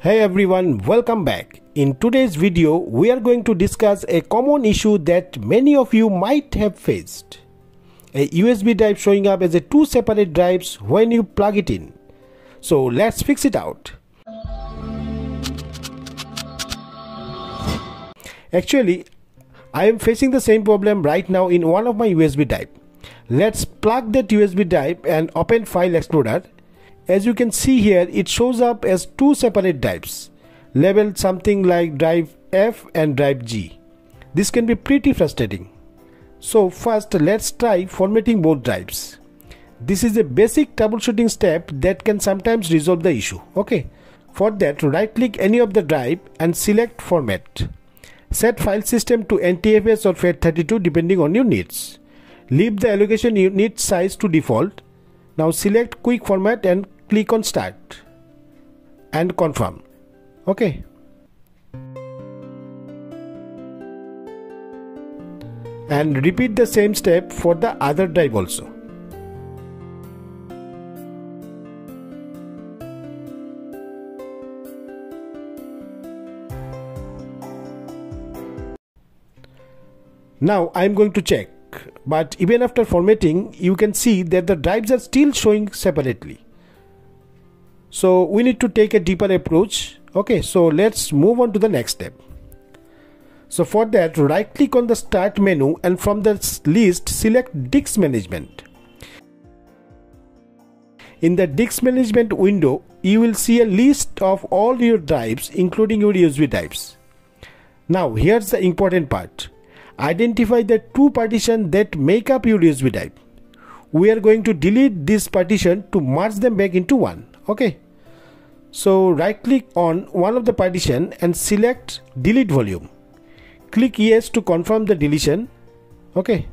Hey everyone, welcome back. In today's video, we are going to discuss a common issue that many of you might have faced. A USB drive showing up as two separate drives when you plug it in. So let's fix it out. Actually, I am facing the same problem right now in one of my USB drive. Let's plug that USB drive and open File Explorer. As you can see here, it shows up as two separate drives, labeled something like drive F and drive G. This can be pretty frustrating. So first, let's try formatting both drives. This is a basic troubleshooting step that can sometimes resolve the issue. Okay. For that, right click any of the drive and select Format. Set file system to NTFS or FAT32 depending on your needs. Leave the allocation unit size to default. Now select Quick Format and click on Start and confirm. Okay. And repeat the same step for the other drive also. Now I am going to check, but even after formatting, you can see that the drives are still showing separately. So we need to take a deeper approach. Okay, so let's move on to the next step. So for that, right click on the Start menu and from the list select Disk Management. In the Disk Management window, you will see a list of all your drives including your USB drives. Now here's the important part. Identify the two partitions that make up your USB drive. We are going to delete this partition to merge them back into one. Okay. So right click on one of the partition and select Delete Volume. Click Yes to confirm the deletion. Okay.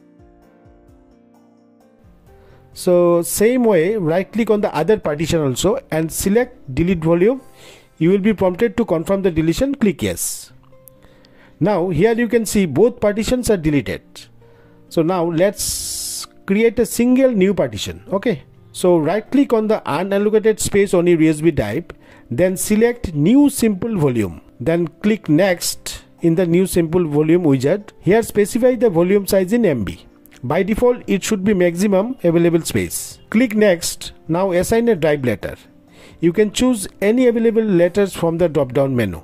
So same way, right click on the other partition also and select Delete Volume. You will be prompted to confirm the deletion. Click Yes. Now here you can see both partitions are deleted. So now let's create a single new partition. Okay. So right click on the unallocated space on your USB drive, then select New Simple Volume. Then click Next in the New Simple Volume wizard. Here specify the volume size in MB. By default it should be maximum available space. Click Next. Now assign a drive letter. You can choose any available letters from the drop down menu.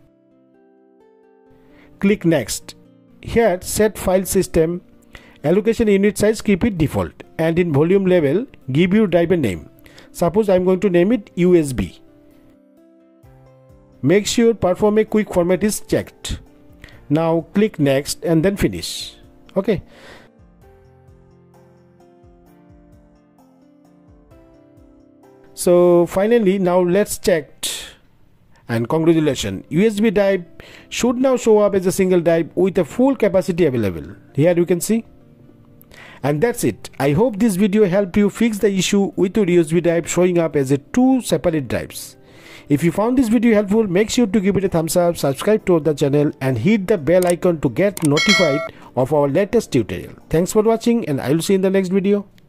Click Next. Here set file system, allocation unit size keep it default, and in volume level give your drive a name. Suppose I am going to name it USB. Make sure Perform a Quick Format is checked. Now click Next and then Finish. Okay. So finally, now let's check. And congratulations, USB drive should now show up as a single drive with a full capacity available. Here you can see. And that's it. I hope this video helped you fix the issue with your USB drive showing up as two separate drives. If you found this video helpful, make sure to give it a thumbs up, subscribe to the channel and hit the bell icon to get notified of our latest tutorial. Thanks for watching and I will see you in the next video.